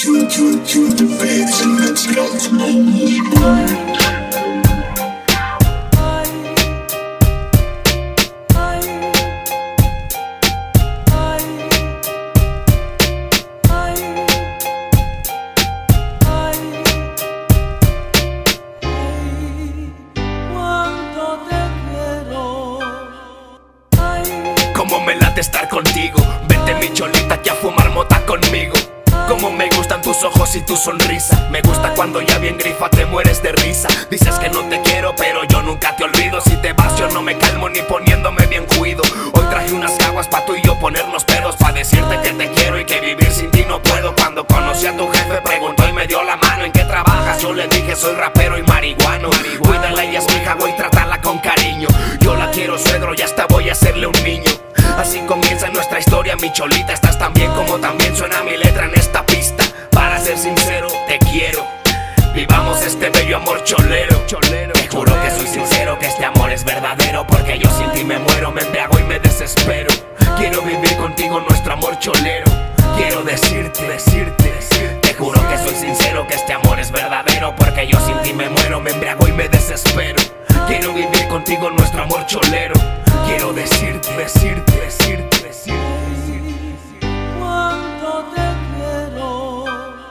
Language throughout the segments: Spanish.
Cómo me late estar contigo. Vente mi cholita aquí a fumar mota conmigo. Cómo me gustan tus ojos y tu sonrisa. Me gusta cuando ya bien grifa te mueres de risa. Dices que no te quiero pero yo nunca te olvido. Si te vas yo no me calmo ni poniéndome bien juido. Hoy traje unas caguas pa' tú y yo ponernos pedos, pa' decirte que te quiero y que vivir sin ti no puedo. Cuando conocí a tu jefe preguntó y me dio la mano. ¿En qué trabajas? Yo le dije soy rapero y marihuano. Cuídala, ella es mi hija, voy, trátala con cariño. Yo la quiero suegro y hasta voy a hacerle un niño. Así comienza nuestra historia, mi cholita. Estás tan bien como también suena mi letra en esta pista. Para ser sincero, te quiero. Vivamos este bello amor cholero. Te juro que soy sincero, que este amor es verdadero. Porque yo sin ti me muero, me embriago y me desespero. Quiero vivir contigo nuestro amor cholero. Quiero decirte, te juro que soy sincero, que este amor es verdadero. Porque yo sin ti me muero, me embriago y me desespero. Quiero vivir contigo nuestro amor cholero. Quiero decirte cuánto te quiero.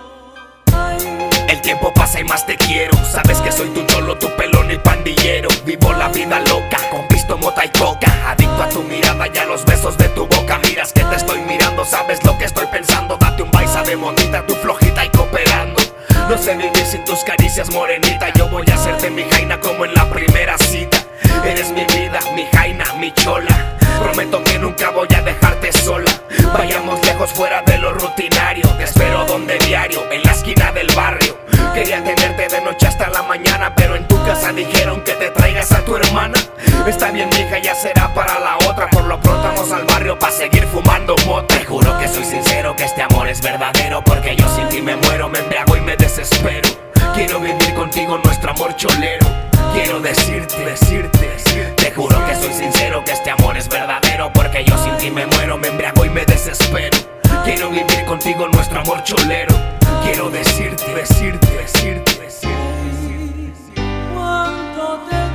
El tiempo pasa y más te quiero. Sabes que soy tu cholo, tu pelón y pandillero. Vivo la vida loca, con pisto, mota y coca. Adicto a tu mirada y a los besos de tu boca. Miras que te estoy mirando, sabes lo que estoy pensando. Date un baisa de motita, tu flojita y cooperando. No sé vivir sin tus caricias, morenita. Yo voy a hacerte mi jaina como en la primera cita. Eres mi vida, mi jaina, mi chola. Prometo que nunca voy a dejarte sola. Vayamos lejos fuera de lo rutinario. Te espero donde diario, en la esquina del barrio. Quería tenerte de noche hasta la mañana, pero en tu casa dijeron que te traigas a tu hermana. Está bien mija, ya será para la otra. Por lo pronto vamos al barrio pa' seguir fumando mota. Te juro que soy sincero, que este amor es verdadero. Porque yo sin ti me muero, me embriago y me desespero. Quiero vivir contigo nuestro amor cholero. Quiero decirte, te juro que soy sincero, que este amor es verdadero. Porque yo sin ti me muero, me embriago y me desespero. Quiero vivir contigo nuestro amor cholero. Quiero decirte Cuánto te